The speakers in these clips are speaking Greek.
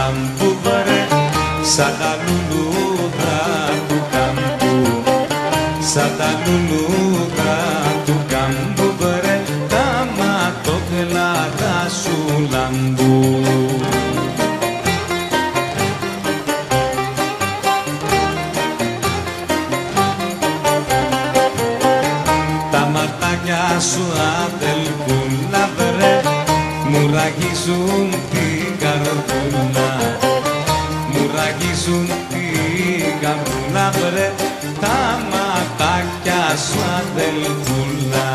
κάμπου βρε, σαν τα λουλούδα του κάμπου, σαν τα λουλούδα του κάμπου βρε, τα ματόκλατα σου λαμπού. Τα ματάκια σου αδελφούλα βρε, μου ραγίζουν την καρδούλα, μου ραγίζουν την καρδούλα βρε, τα ματάκια σου αδελφούλα.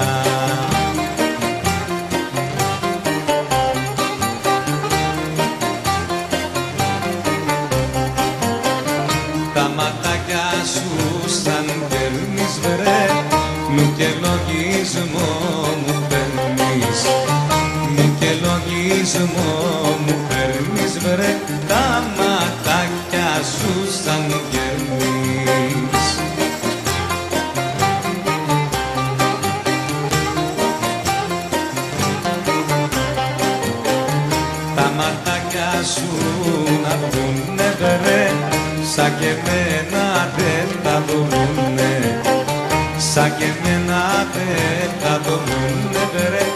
Τα ματάκια σου σαν παίρνεις βρε, μου και λογισμό μου παίρνεις, μου και λογισμό μου παίρνεις βρε, τα ματάκια σου σαν γέρνεις. Τα ματάκια σου να βγουνε βρε, σαν και εμένα δεν τα δωρούνε, σαν και εμένα δεν τα δωρούνε βρε,